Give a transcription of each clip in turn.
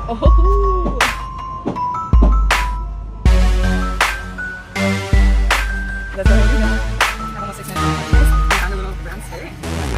Oh. That's all you know. Have almost 6 minutes. I found a little brown skirt.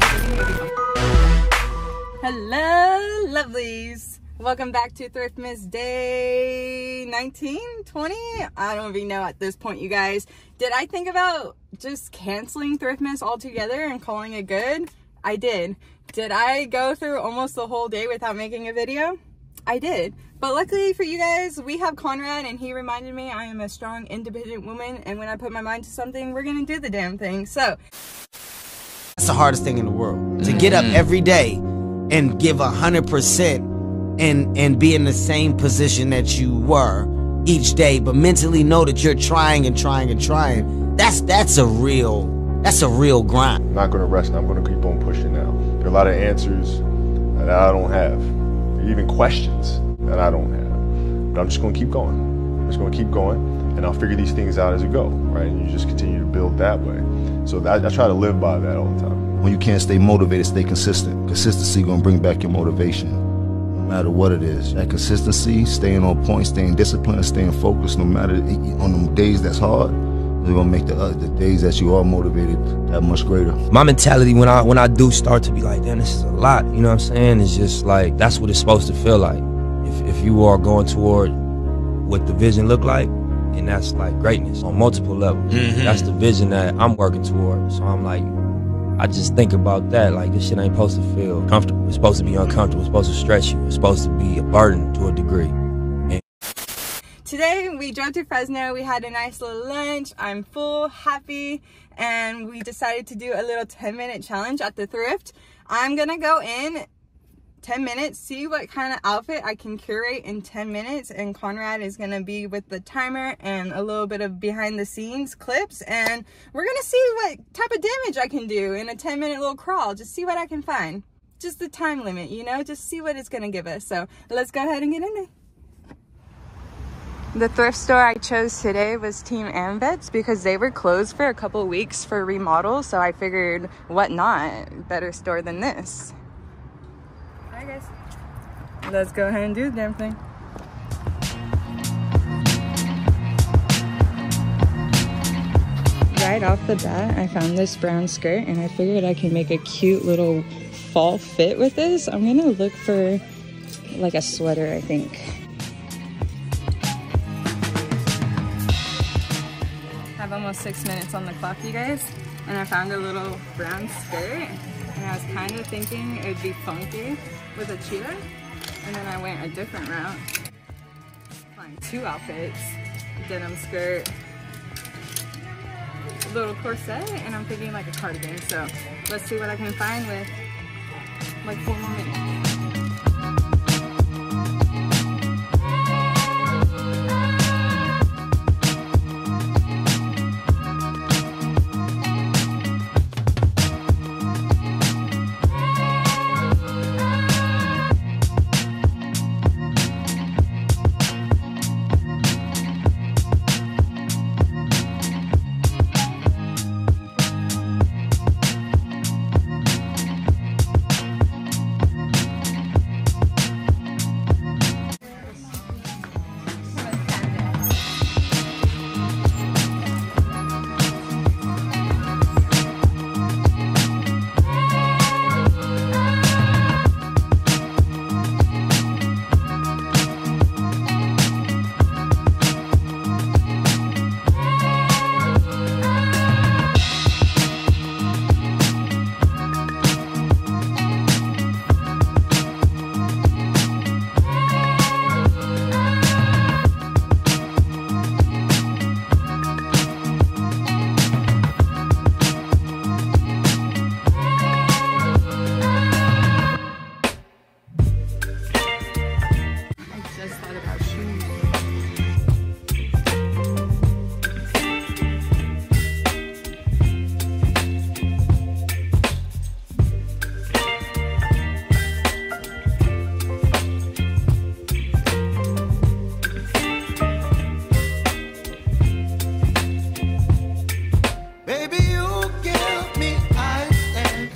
Hello, lovelies. Welcome back to Thriftmas Day 19, 20. I don't even know at this point, you guys. Did I think about just canceling Thriftmas altogether and calling it good? I did. Did I go through almost the whole day without making a video? I did. But luckily for you guys, we have Conrad, and he reminded me I am a strong, independent woman, and when I put my mind to something, we're gonna do the damn thing. So that's the hardest thing in the world, to get up every day and give 100% and be in the same position that you were each day, but mentally know that you're trying and trying and trying. That's a real grind. I'm not gonna rest. I'm gonna keep on pushing now. There are a lot of answers that I don't have, even questions that I don't have. But I'm just gonna keep going. I'm just gonna keep going, and I'll figure these things out as we go, right? And you just continue to build that way. So I try to live by that all the time. When you can't stay motivated, stay consistent. Consistency gonna bring back your motivation, no matter what it is. That consistency, staying on point, staying disciplined, staying focused, no matter on them days that's hard, they're gonna make the days that you are motivated that much greater. My mentality when I do start to be like, damn, this is a lot, you know what I'm saying? It's just like, that's what it's supposed to feel like. If you are going toward what the vision look like, and that's like greatness on multiple levels. That's the vision that I'm working toward. So I'm like, I just think about that, like this shit ain't supposed to feel comfortable. It's supposed to be uncomfortable. It's supposed to stretch you. It's supposed to be a burden to a degree. today we drove to Fresno. We had a nice little lunch. I'm full, happy, and we decided to do a little 10-minute challenge at the thrift. I'm gonna go in 10 minutes, see what kind of outfit I can curate in 10 minutes, and Conrad is gonna be with the timer and a little bit of behind the scenes clips, and we're gonna see what type of damage I can do in a 10-minute little crawl. Just see what I can find. Just the time limit, you know, just see what it's gonna give us. So let's go ahead and get in there. The thrift store I chose today was Team Ambets because they were closed for a couple weeks for remodels, so I figured what not better store than this. Hi guys, let's go ahead and do the damn thing. Right off the bat, I found this brown skirt and I figured I can make a cute little fall fit with this. I'm gonna look for like a sweater, I think. I have almost 6 minutes on the clock, you guys, and I found a little brown skirt, and I was kind of thinking it would be funky with a cheetah, and then I went a different route. Find two outfits, denim skirt, a little corset, and I'm thinking like a cardigan. So let's see what I can find with like 4 more minutes.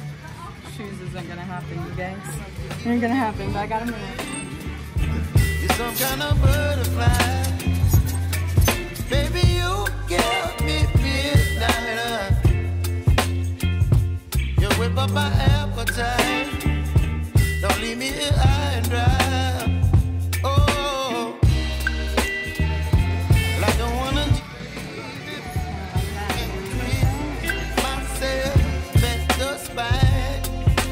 Ain't gonna happen, but I got a minute. some kind of butterfly. Baby, you give me midnight. You whip up my appetite. Don't leave me here high and dry. Oh, I don't wanna myself at the spine.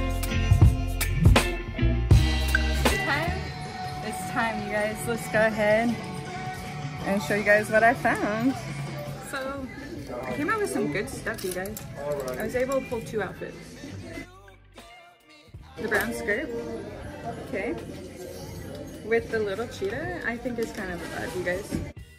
It's time, you guys. Let's go ahead and show you guys what I found. So I came out with some good stuff, you guys. I was able to pull 2 outfits. The brown skirt, okay, with the little cheetah, I think is kind of a vibe, you guys.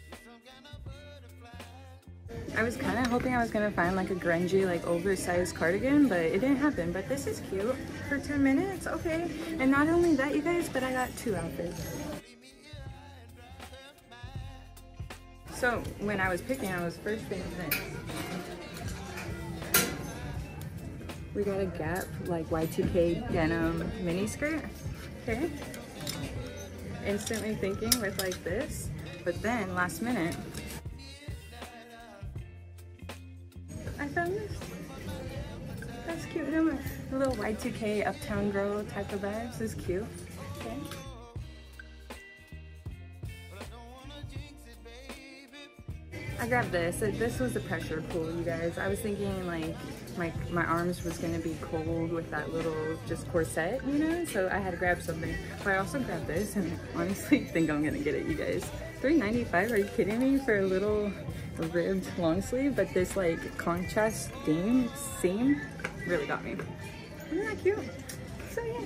I was kind of hoping I was gonna find like a grungy, like oversized cardigan, but it didn't happen. But this is cute for 10 minutes, okay. And not only that, you guys, but I got 2 outfits. So when I was picking, I was first thinking this. We got a Gap like Y2K denim mini skirt, okay. Instantly thinking with like this, but then last minute, I found this. That's cute. A little Y2K Uptown Girl type of vibes. This is cute. Okay. I grabbed this. This was the pressure pull, you guys. I was thinking like my arms was gonna be cold with that little just corset, you know? So I had to grab something. But I also grabbed this and I honestly think I'm gonna get it, you guys. $3.95, are you kidding me? For a little ribbed long sleeve, but this like contrast seam really got me. Isn't that cute? So yeah.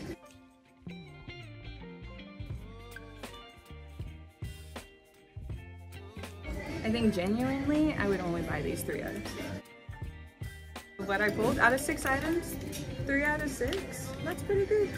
I think genuinely, I would only buy these 3 items. What I pulled out of 6 items, 3 out of 6, that's pretty good.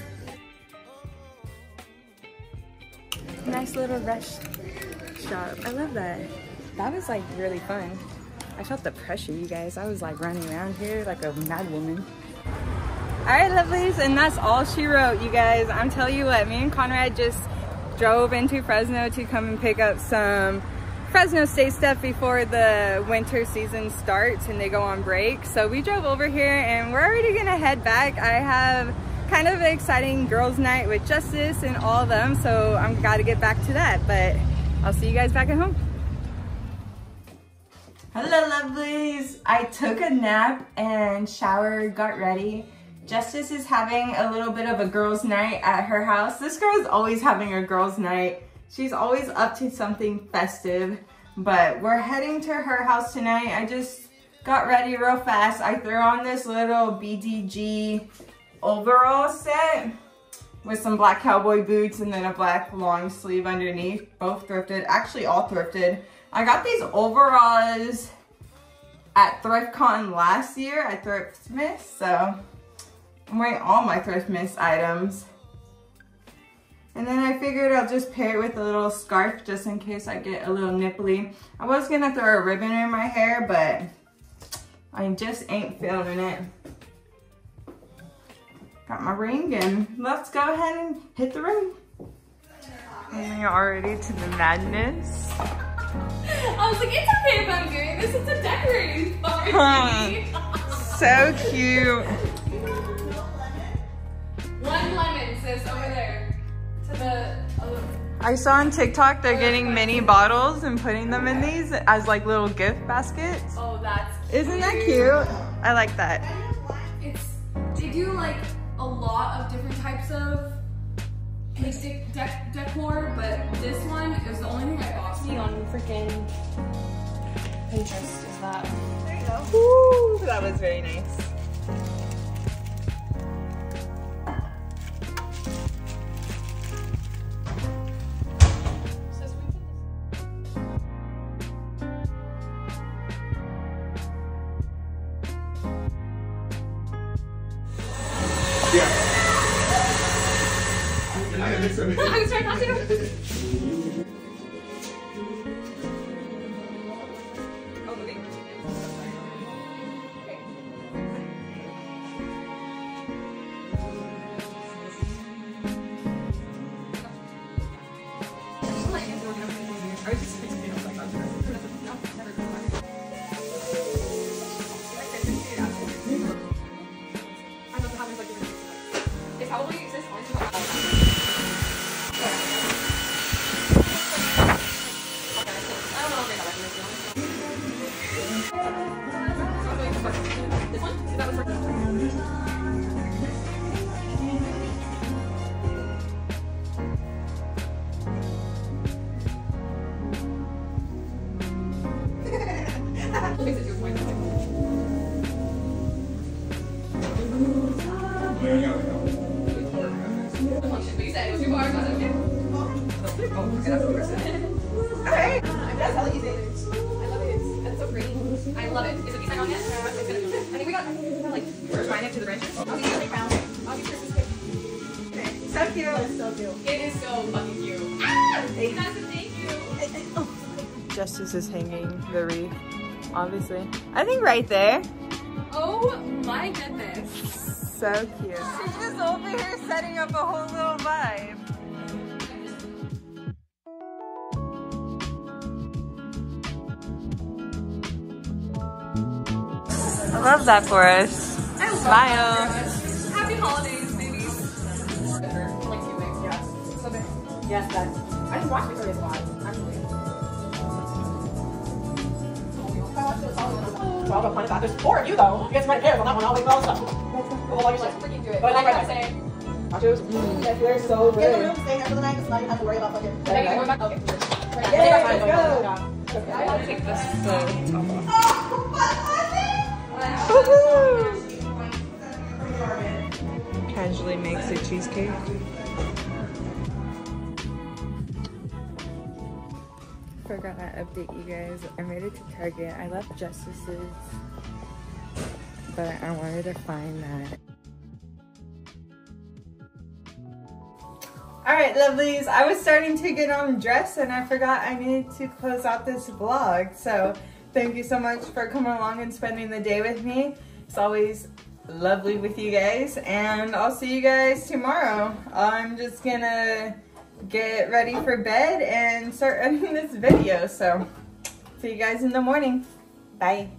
Nice little rush shop. I love that. That was like really fun. I felt the pressure, you guys. I was like running around here like a mad woman. All right, lovelies, and that's all she wrote, you guys. I'm telling you what, me and Conrad just drove into Fresno to come and pick up some Fresno State stuff before the winter season starts and they go on break. So we drove over here and we're already gonna head back. I have kind of an exciting girls' night with Justice and all of them, so I'm gotta get back to that, but I'll see you guys back at home. Hello, lovelies. I took a nap and showered, got ready. Justice is having a little bit of a girls' night at her house. This girl is always having a girls' night. She's always up to something festive, but we're heading to her house tonight. I just got ready real fast. I threw on this little BDG overall set with some black cowboy boots and then a black long sleeve underneath, both thrifted, actually all thrifted. I got these overalls at ThriftCon last year at Thriftsmith, so I'm wearing all my Thriftsmith items. And then I figured I'll just pair it with a little scarf just in case I get a little nipply. I was gonna throw a ribbon in my hair, but I just ain't feeling it. Got my ring and let's go ahead and hit the room. And we are already to the madness. I was like, it's okay if I'm doing this, it's a decorating party. So cute. 1 lemon, sis, over there. To the I saw on TikTok they're getting mini bottles and putting them in these as like little gift baskets. oh, that's cute. Isn't that cute? I like that. They do like a lot of different types of like decor, but this one is the only thing I bought me on freaking Pinterest is that. There you go. Woo, that was very nice. I was trying not to. Alright. That's how easy it is. I love it. That's so pretty. I love it. Is it design on yet? I think we got like refine it to the branches. I'll use it crown. I'll use Christmas cake. So cute. So cute. It is so fucking cute. Ah! Thank you. Justice is hanging the wreath, obviously. I think right there. Oh my goodness. So cute. She's just over here setting up a whole little vibe. I love that for us. I love Smile. that. Happy holidays, babies. Like 2 weeks, yes. So there. Yes, that. I just watched Victoria's a lot, actually. Well, the point of that. There's 4 of you, though. You guys might care on that one. I'll wait for all the stuff. Well, like, Let's freaking do it. But Like right, I'm right. saying. Nachos? They're so good. Get the room, stay here for the night, so now you have to worry about fucking. Okay, going back. Okay. Yeah, let's go. I want to take this top off. Casually makes a cheesecake. Forgot to update you guys. I made it to Target. I left Justice's, but I wanted to find that. Alright, lovelies, I was starting to get on dressed and I forgot I needed to close out this vlog. So thank you so much for coming along and spending the day with me. It's always lovely with you guys, and I'll see you guys tomorrow. I'm just gonna get ready for bed and start editing this video. So see you guys in the morning. Bye.